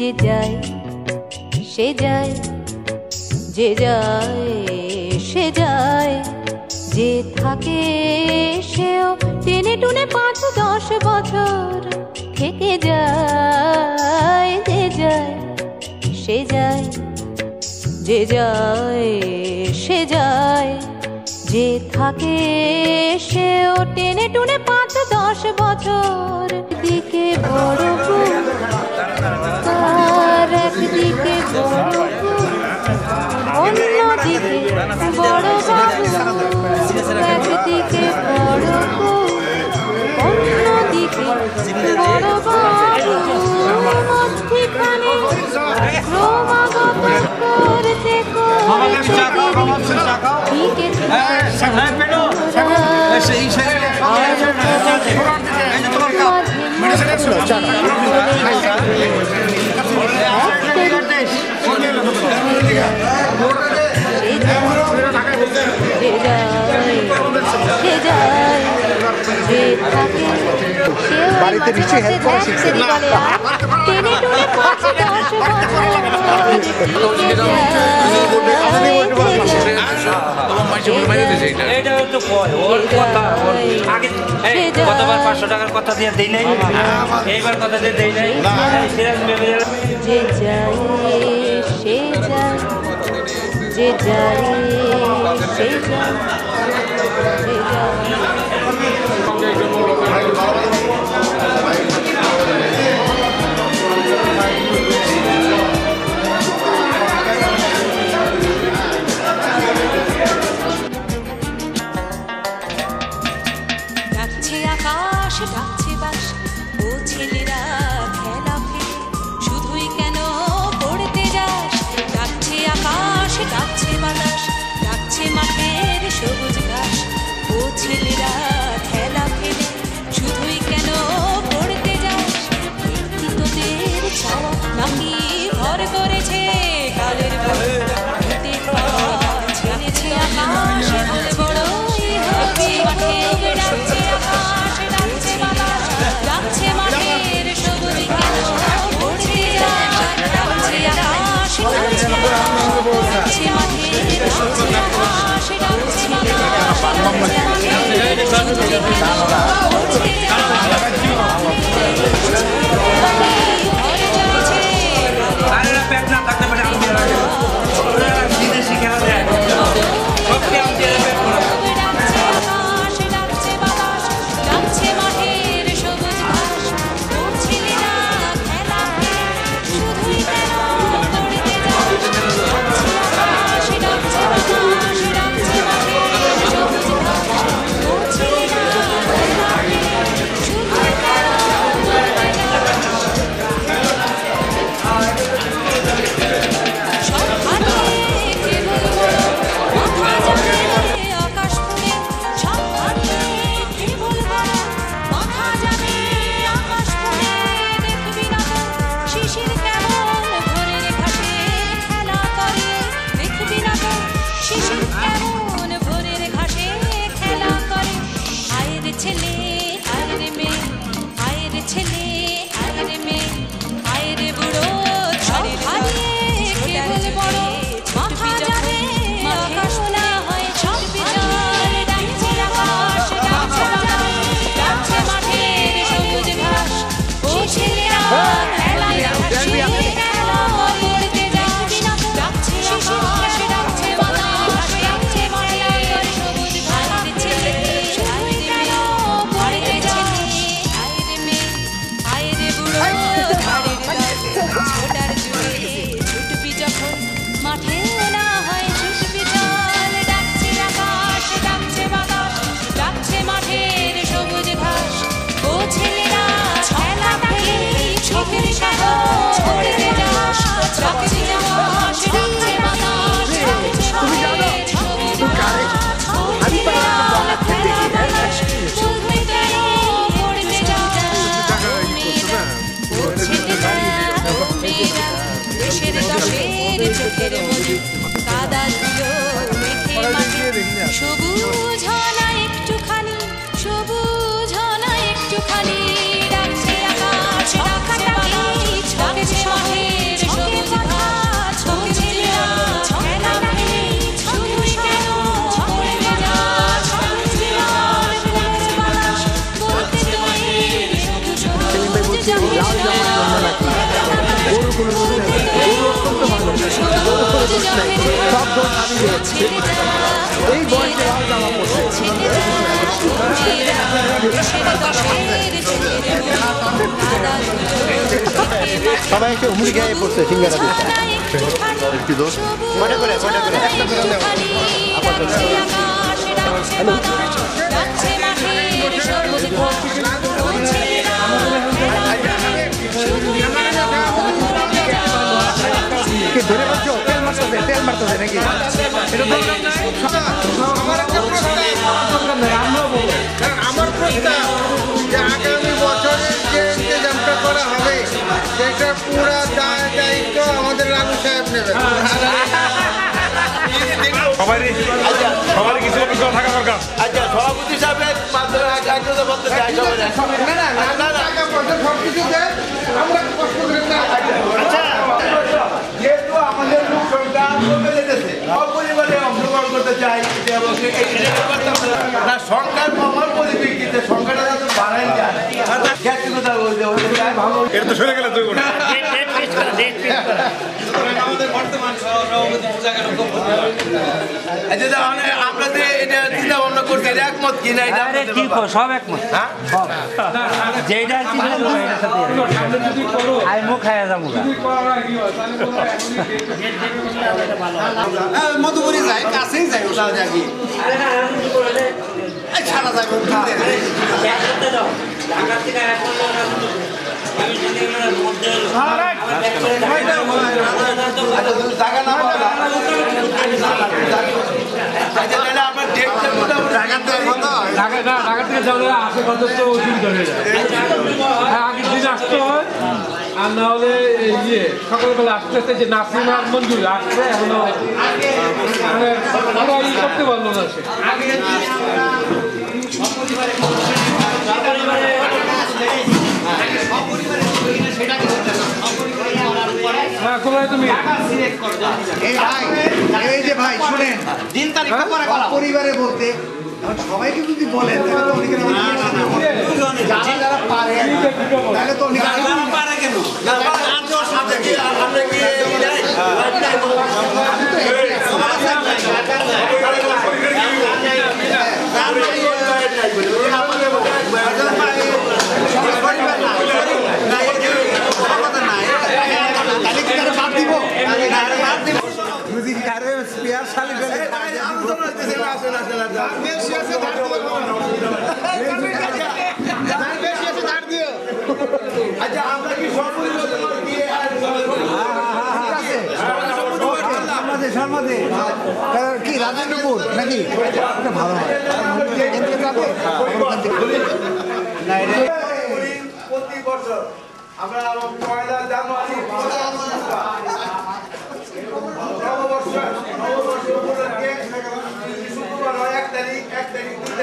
যে যায় সে যায়, যে যায় সে যায়, যে থাকে সেও টেনে টুনে 5-10 বছর থেকে যায়। যে যায় সে যায়, যে যায় সে যায়, যে থাকে সেও টেনে টুনে 5-10 বছর। দিকে বড় তার একদিকে বড়, অন্যদিকে বড় বাবু, একদিকে বড় অন্যদিকে বড় বাবু, মধ্যখানে ক্রমাগত করতে বাড়িতে নিশ্চয়ই হেল্প করা শিখছে। কতবার 500 টাকার কথা দিয়ে দেই নাই, এইবার কথা দিয়ে দেই নাই। যে যায় সে যায়, যে যায় সে যায়, যে যায়। ডাকছে আকাশ ডাকছে বাস, ও ছেলেরা খেলা ফেলে শুধুই কেন পড়তে যাস। ডাকছে আকাশ ডাকছে বাতাস, ডাকছে মাঠের সবুজ ঘাস, ও ছেলেরা খেলা ফেলে শুধুই কেন পড়তে যাস। কি তোদের চাওয়া নাকি ভর করেছে কালের ভয়, হতে ছেড়েছে আকাশ বড়ই হবি মাঠে। ডাকছে আকাশ ডাকছে বাতাস, ডাকছে মাঠের সবুজ কেন পড়তে যাস। ডাকছে আকাশ ডাকছে বাতাস, ডাকছে মাঠের ডাকছে আকাশ ডাকছে বাতাস, ডাকছে চোখের মধ্যে কাদা ধুলো মেখে মাটি, সবুজ না একটুখানি, সবুজ না একটুখানি। ডাকছে আকাশ ডাকছে বাতাস, ডাকছে মাঠে কোনো দোষ নেই, গরু অত্যন্ত ভালো, গরু কোনো দোষ নেই, সব দোষ আমি দিয়েছি। এই বয়সে লাল জামা পড়ছে, সবাই একটু হুমড়ি খেয়ে পড়ছে সিঙ্গারা দিচ্ছে। একটি দোষ মনে করে একটা করে নেব। ধরে বলছো তেল মারতেছে নাকি? আমার প্রস্তাব যে আগামী বছরে যে ইন্তজামটা করা হবে সেটা পুরা দায়িত্ব আমাদের রানু সাহেব নেবেন। সবারই কিছু কিছু থাকা দরকার। আচ্ছা সভাপতি সাহেবের মাধ্যমে বলতে চাই সবকিছু দেন, আমরা কষ্ট করে না। আচ্ছা যেহেতু আমাদের লোক সংখ্যা কমে যেতেছে, পরিবারে অংশগ্রহণ করতে চাই না, সংখ্যার কমার পরিপ্রেক্ষিতে সংখ্যাটা যাতে বাড়াই যায়। এটা তো সরে গেলে তুই আমাদের বর্তমান সভাপতি আমরা যে এটা চিন্তা ভাবনা করছি এটা একমত কিনা? সব একমত, যেটা আমি মুখ খাইয়া যাবো মধুপুরি যাই কাছেই যাই ওটা যাবি ছাড়া যাবে জায়গা না ঢাকা থেকে যাওয়া আসে কত তো অসুবিধা হয়ে যায়। আগের দিন আসতে হয়, আর না হলে ইয়ে সকালবেলা আসতে আসতে যে নাসিমা মঞ্জুরি আসছে এখনো মানে ই করতে পারলো না সে। হ্যাঁ কোথায় তুমি? এই যে ভাই শুনেন, দিন তারিখ পরিবারে বলতে সবাইকে যদি বলেন যারা পারে তাহলে তো পারে কেন আচ্ছা আমরা কি কি রাজেন্দ্রপুর নাকি ভালো হয় প্রতি বছর আমরা 1 জানুয়ারি শুক্রবার 1 তারিখ 2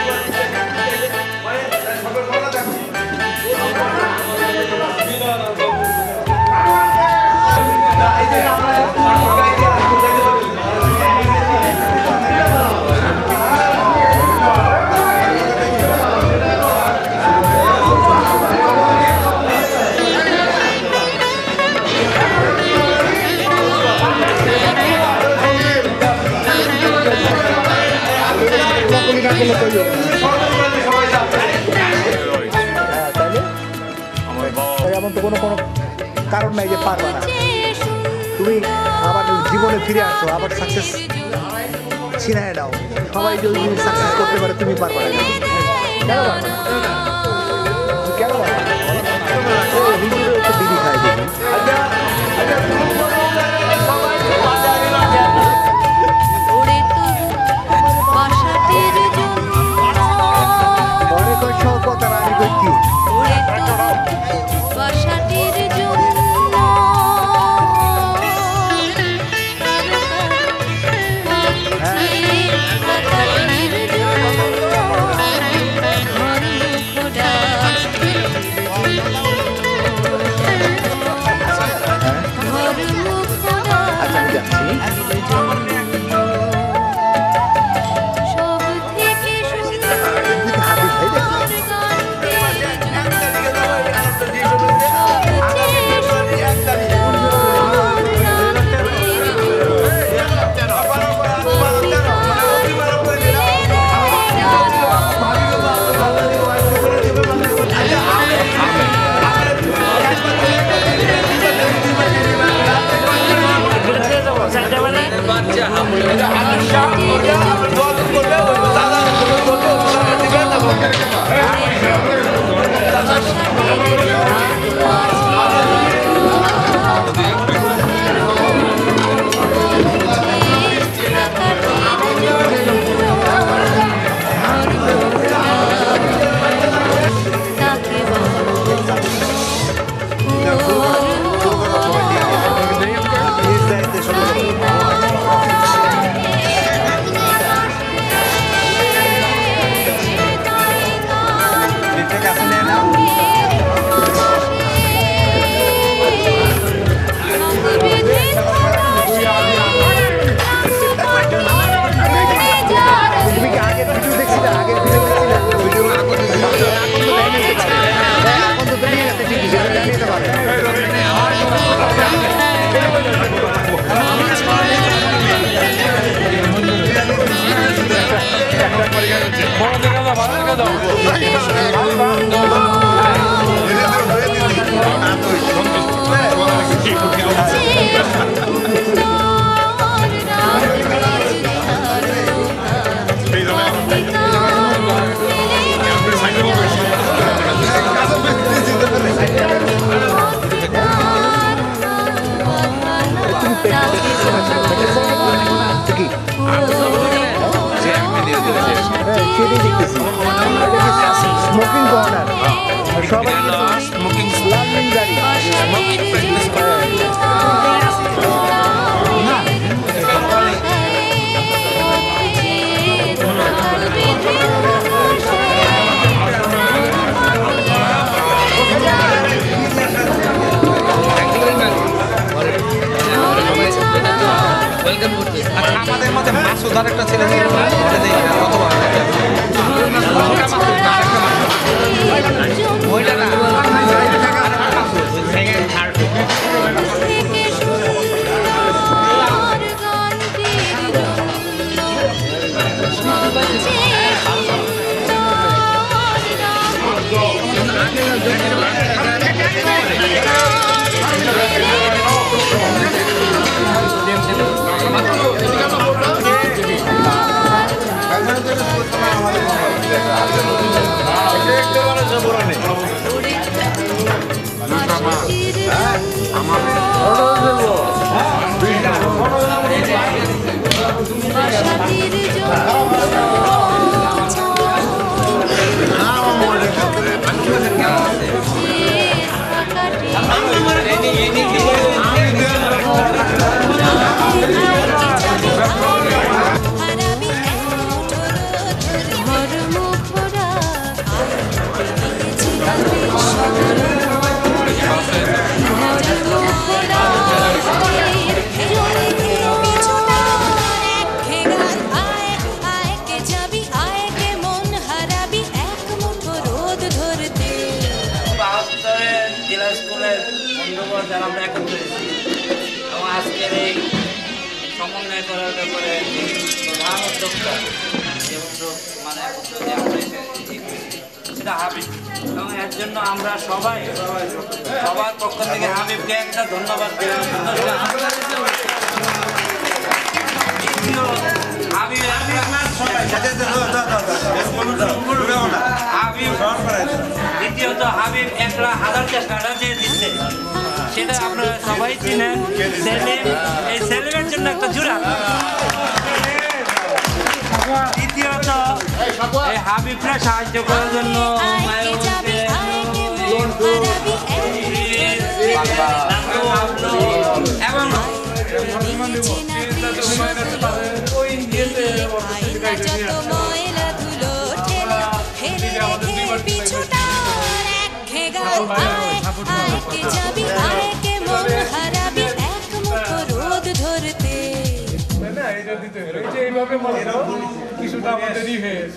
এমন তো কোনো কারণ নাই যে পারবা না। তুমি আবার জীবনে ফিরে আসো, আবার সাকসেস ছিনায় দাও। সবাই যদি সাকসেস করতে পারে তুমি পারবা না, কেন পারবা না? কেন পারবা না? হিন্দুরা একটু বিড়ি খায় দেখি। মনে করছো কথা আমি করছি স্মোকিং কর্নার সবাই স্মোকিং লার্নিং গাড়ি আমাদের মধ্যে মাসুদ আর একটা ছেলে ওইটা না যারা আমরা একত্র হয়েছি এবং আজকের এই সমন্বয় করার ব্যাপারে প্রধান উদ্যোক্তা মানে সেটা হাবিব এবং এর জন্য আমরা সবাই সবার পক্ষ থেকে হাবিবকে একটা ধন্যবাদ দিলাম। দ্বিতীয়ত হাবিব একটা 1000 টাকা যে দিচ্ছে সেটা আপনারা সবাই চিনেন। সেলিম, এই সেলিমের জন্য একটা জোড়া। দ্বিতীয়ত এই হাবিবরা সাহায্য করার জন্য এবং কিছুটা আমাদেরই হয়েছে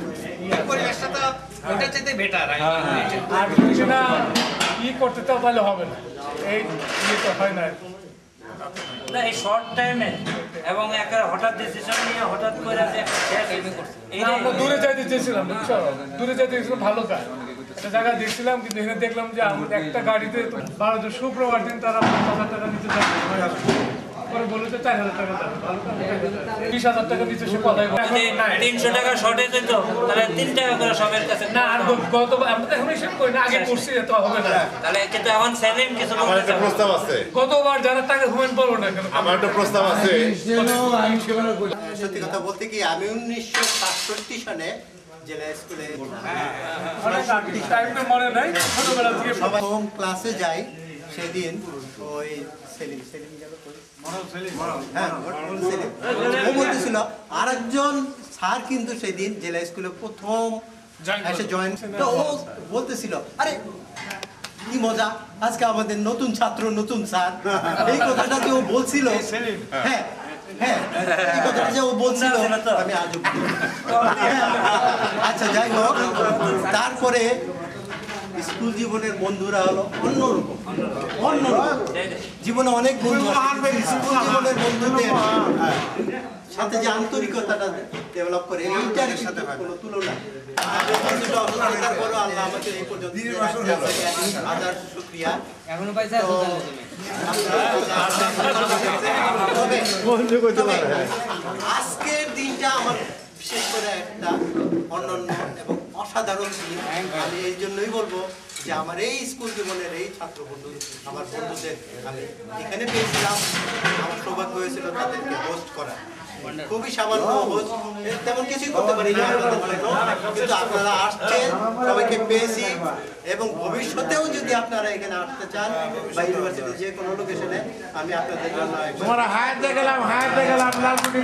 আর কিছুটা ই করতে তো তাহলে হবে না, এই ইয়ে তো হয় না এই শর্ট টাইমে এবং একটা হঠাৎ ডিসিশন নিয়ে হঠাৎ করে আমরা দূরে যাইতে চেয়েছিলাম, বুঝছো, দূরে যাইতে গেছিলাম ভালো কাজ একটা জায়গায় দেখছিলাম, কিন্তু এখানে দেখলাম যে একটা গাড়িতে 12 সুপ্রভার দিন তারা 50,000 টাকা নিতে চাচ্ছে। এখন বলি তো 4000 টাকা দাম, ভালো কাম করে 20,000 টাকা দিচ্ছে সে কথাই বলে। যদি 300 টাকা শর্টেজ হইতো তাহলে 3 টাকা করে সবের কাছে না আর গতবার আমরা তো এখন হিসাব করি না, আগে করছি তো হবে না। তাহলে কিন্তু এখন সেলিম কিছু আমার বলতে একটা চাও? প্রস্তাব আছে, গতবার যারা টাকা ঘুমেন বলবো না কেন? আমার একটা প্রস্তাব আছে। সত্যি কথা বলতে কি আমি 1967 সালে জেলা স্কুলে অনেক আগে, টাইমটা মনে নাই, ছোটবেলা থেকে প্রথম ক্লাসে যাই সেদিন ওই সেলিম গেল কই? হ্যাঁ, সেলিম। ও বলতেছিল আরেকজন স্যার কিন্তু সেদিন জেলা স্কুলে প্রথম এসে জয়েন, তো ও বলতেছিল আরে কি মজা, আজকে আমাদের নতুন ছাত্র নতুন স্যার। এই কথাটা যে ও বলছিল, হ্যাঁ হ্যাঁ এই কথাটা যে ও বলছিল আমি আজও আচ্ছা যাই হোক, তারপরে স্কুল জীবনের বন্ধুরা হলো অন্যরকম। জীবনে অনেক বন্ধু আছে, স্কুল জীবনের বন্ধুদের সাথে যে আন্তরিকতাটা ডেভেলপ করে এইটার সাথে কোনো তুলনা আজকের দিনটা আমার বিশেষ করে একটা অনন্য এবং অসাধারণ দিন। আমি এই জন্যই বলবো যে আমার এই স্কুল জীবনের এই ছাত্র বন্ধু আমার বন্ধুদের আমি এখানে পেয়েছিলাম, আমার সৌভাগ্য হয়েছিল তাদেরকে হোস্ট করা। খুবই সামান্য হোস্ট, তেমন কিছুই করতে পারি না কিন্তু আপনারা আসছেন, সবাইকে পেয়েছি এবং ভবিষ্যতেও যদি আপনারা এখানে আসতে চান বা ইউনিভার্সিটি যে কোনো লোকেশনে আমি আপনাদের জন্য তোমরা হায়াতে গেলাম লালমনি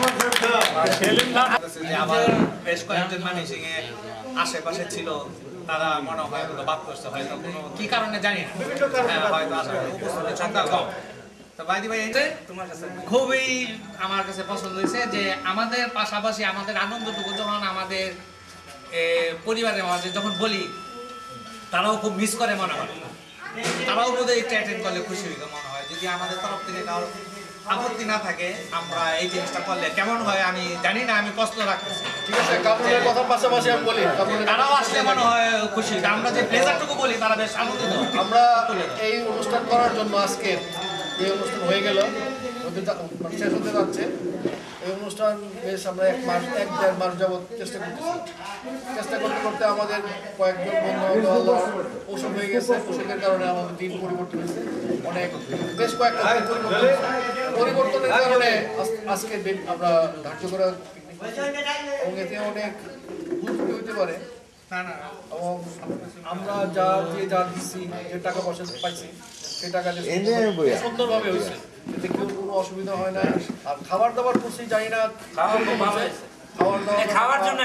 আমার বেশ কয়েকজন মানুষ আশেপাশে ছিল, তারা মনে হয় বাদ করছে, হয়তো কোনো কি কারণে জানি না, হয়তো উপস্থিতির সংখ্যা কম। তো বাইদি ভাই খুবই আমার কাছে পছন্দ হয়েছে যে আমাদের পাশাপাশি আমাদের আনন্দটুকু যখন আমাদের পরিবারের মাঝে যখন বলি, তারাও খুব মিস করে মনে হয়, তারাও বোধহয় একটু অ্যাটেন্ড করলে খুশি হইতো মনে হয়। যদি আমাদের তরফ থেকে কারো আপত্তি না থাকে আমরা এই জিনিসটা করলে কেমন হয় আমি জানি না, আমি প্রশ্ন রাখতেছি। ঠিক আছে, কাপড়ের কথার পাশাপাশি আমি বলি, তারাও আসলে মনে হয় খুশি, আমরা যে প্লেজারটুকু বলি তারা বেশ আনন্দিত। আমরা এই অনুষ্ঠান করার জন্য আজকে এই অনুষ্ঠান হয়ে গেল, শেষ হতে যাচ্ছে। এই অনুষ্ঠান বেশ আমরা 1-1.5 মাস যাবৎ চেষ্টা করতে করতে আমাদের কয়েকজন বন্ধু অসুখ হয়ে গেছে, অসুখের কারণে আমাদের দিন পরিবর্তন হয়েছে, অনেক বেশ কয়েকটা পরিবর্তনের কারণে আজকে আমরা ধার্য করা এবং এতে অনেক ভুল হইতে পারে। এবং আমরা যা দিচ্ছি, যে টাকা পয়সা পাইছি সেই টাকা সুন্দরভাবে হয়েছে, এতে কেউ কোনো অসুবিধা হয় না। আর খাবার দাবার করছি জানি না, খাওয়ার জন্য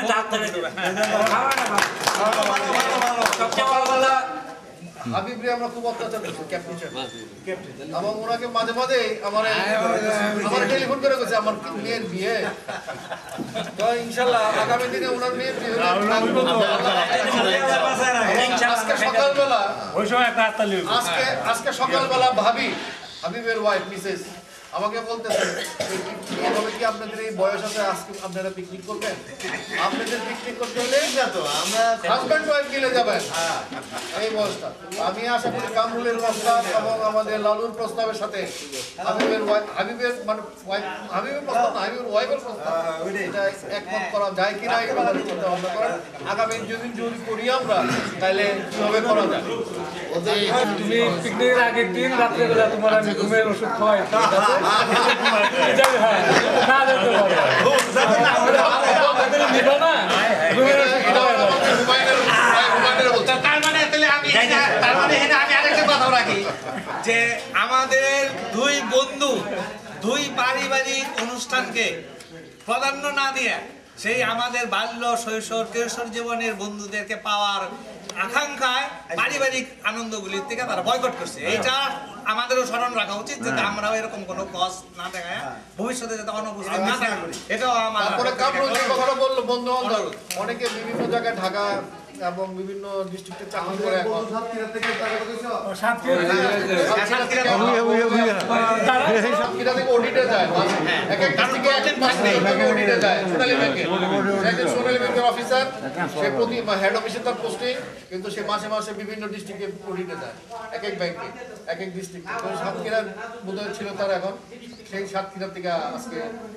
হাবিবরে আমরা খুব অত্যাচার করছি ক্যাপ্টেন, এবং ওনাকে মাঝে মাঝে আমার টেলিফোন করে গেছে আমার মেয়ের বিয়ে, তো ইনশাল্লাহ আগামী দিনে ওনার মেয়ের বিয়ে আজকে সকালবেলা হাবিবের ওয়াইফ মিসেস আমাকে বলতেছে এভাবে কি আপনাদের এই বয়স আছে আজকে আপনারা পিকনিক করবেন? আপনাদের পিকনিক করতে হলে আমরা হাজব্যান্ড ওয়াইফ মিলে যাবেন এই বয়সটা। আমি আশা করি কামরুলের প্রস্তাব এবং আমাদের লালুর প্রস্তাবের সাথে হাবিবের ওয়াইফের প্রস্তাব এটা একমত করা যায় কিনা এই ব্যাপারে চিন্তা ভাবনা করেন। আগামী যদি করি আমরা তাহলে কিভাবে করা যায়। তুমি পিকনিকের আগের দিন রাত্রেবেলা তোমার আমি ঘুমের ওষুধ খাওয়াই, যে আমাদের দুই বন্ধু দুই পারিবারিক অনুষ্ঠানকে প্রাধান্য না দিয়ে সেই আমাদের বাল্য শৈশব কৈশোর জীবনের বন্ধুদেরকে পাওয়ার আকাঙ্ক্ষায় পারিবারিক আনন্দগুলির থেকে তারা বয়কট করছে। এইটা আমাদেরও স্মরণ রাখা উচিত যে আমরাও এরকম কোনো কজ না দেখায় ভবিষ্যতে যাতে অনুপস্থিত না থাকে। এটাও আমার কথাটা বললো বন্ধু বান্ধব অনেকে বিভিন্ন জায়গায় ঢাকা এবং বিভিন্ন ডিস্ট্রিক্টে চাকরি করে, এটা থেকে অডিটে যায় এক এক থেকে অডিটে যায় সোনালী ব্যাংকে একজন সোনালী ব্যাংকের অফিসার সে প্রতি হেড অফিসে তার পোস্টিং কিন্তু সে মাসে মাসে বিভিন্ন ডিস্ট্রিক্টে অডিটে যায় এক এক ব্যাংকে এক এক ডিস্ট্রিক্টে তো সাতক্ষীরার বোধহয় ছিল তার এখন সেই সাতক্ষীরা থেকে আজকে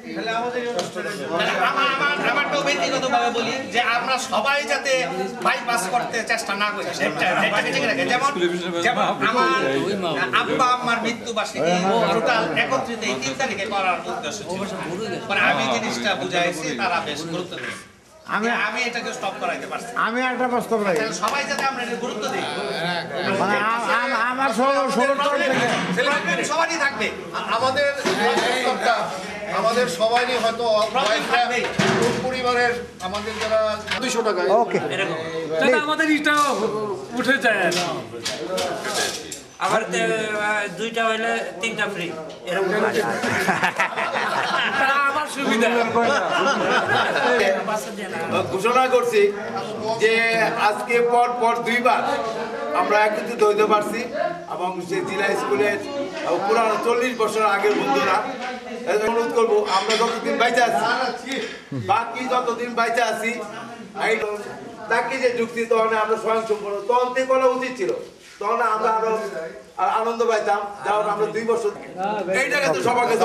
আমারটাও ব্যক্তিগতভাবে বলি যে আমরা সবাই যাতে বাইপাস করতে চেষ্টা না করি যেমন যেমন আমার আব্বা আম্মার মৃত্যুবার্ষিকী টোটাল একত্রিত এই 3 তারিখে করার উদ্দেশ্য ছিল মানে আমি জিনিসটা বুঝাইছি তারা বেশ গুরুত্ব দিয়েছে আমি এটাকে স্টপ করাইতে পারছি আমি একটা প্রস্তাব রাখি সবাই যাতে আমরা এটা গুরুত্ব দিই মানে আমার সবারই থাকবে আমাদের আমাদের সবারই হয়তো পরিবারের আমাদের যারা 200 টাকা ওকে আমাদের ইটা উঠে যায় আবার 2টা হইলে 3টা ফ্রি এরকম আমার সুবিধা ঘোষণা করছি যে আজকে পর 2বার আমরা একত্রিত হইতে পারছি এবং সেই জেলা স্কুলের পুরানো 40 বছর আগের বন্ধুরা অনুরোধ করবো আমরা যতদিন বাইচে আছি বাকি যতদিন বাইচে আছি তাকে যে যুক্তি তখন আমরা স্বয়ংসম্পূর্ণ তখন থেকে করা উচিত ছিল তখন আমরা আরো আনন্দ পাইতাম যখন আমরা 2 বছর এইটাকে তো সবাইকে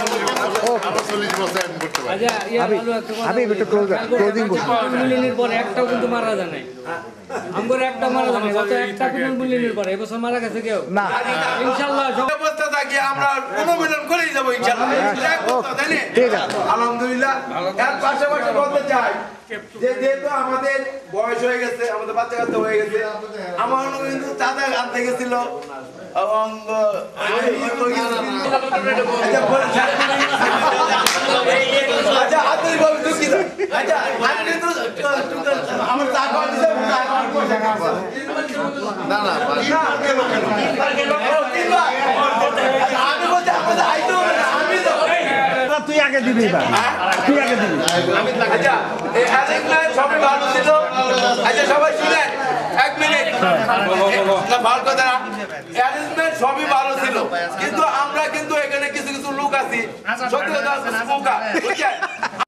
আমি একটু ক্লোজিং করছি মিলিয়নের পরে একটাও কিন্তু মারা যায় নাই আমগর একটা মারা যায় নাই গত একটা কিন্তু মিলিয়নের পরে এবছর মারা গেছে কেউ না ইনশাআল্লাহ অবস্থা থাকি আমরা অনুমোদন করেই যাব ইনশাআল্লাহ ঠিক আছে আলহামদুলিল্লাহ এর পাশাপাশি বলতে চাই যে যেহেতু আমাদের বয়স হয়ে গেছে আমাদের বাচ্চা কাচ্চা হয়ে গেছে আমার কিন্তু তাদের হাত গেছিল এবং আচ্ছা হাতের ভাবে দুঃখিত আচ্ছা আমি কিন্তু আমার চা খাওয়া দিতে না না আমি বলতে আপনাদের আইতে হবে না আমি তো তুই আগে দিবি তুই আগে দিবি আচ্ছা এই অ্যারেঞ্জমেন্ট সবই ভালো ছিল আচ্ছা সবাই শুনেন 1 মিনিট না ভালো কথা না অ্যারেঞ্জমেন্ট সবই ভালো ছিল কিন্তু আমরা কিন্তু এখানে কিছু কিছু লোক আছি সত্যি কথা বুঝছেন